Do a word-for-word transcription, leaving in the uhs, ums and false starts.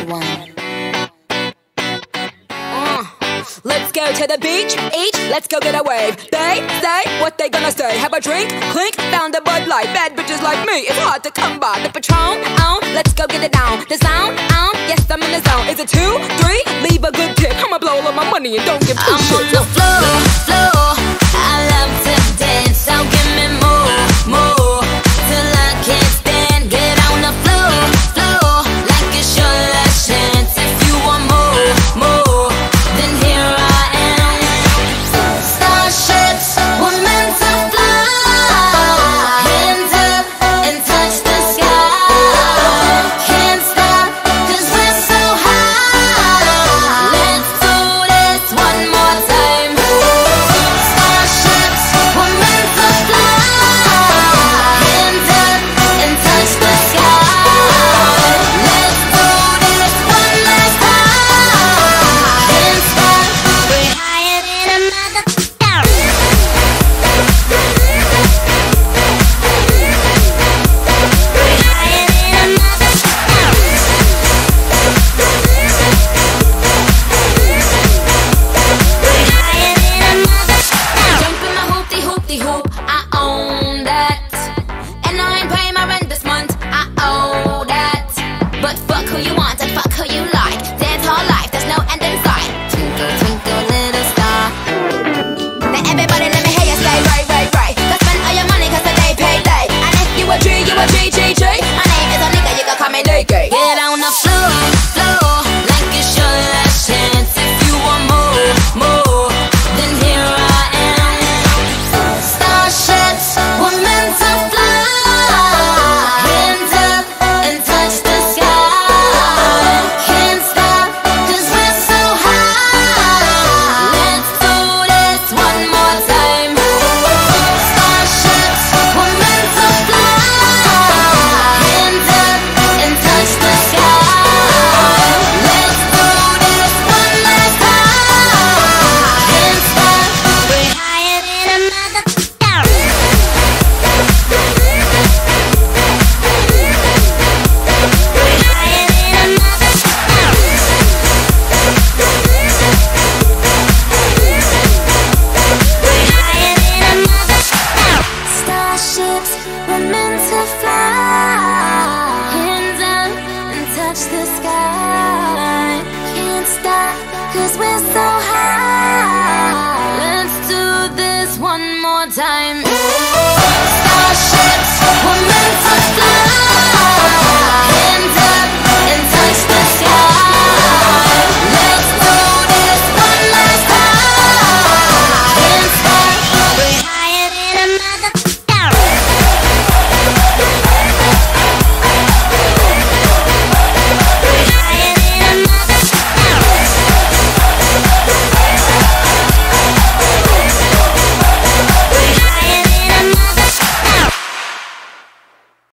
one. Uh, let's go to the beach, each, let's go get a wave. They say what they gonna say. Have a drink, clink, found a Bud Light. Bad bitches like me, it's hard to come by. The Patron, on, let's go get it down. The sound, on, yes I'm in the zone. Is it two, three? Leave a good tip. I'ma blow all of my money and don't give two I'm shits. on the floor, floor.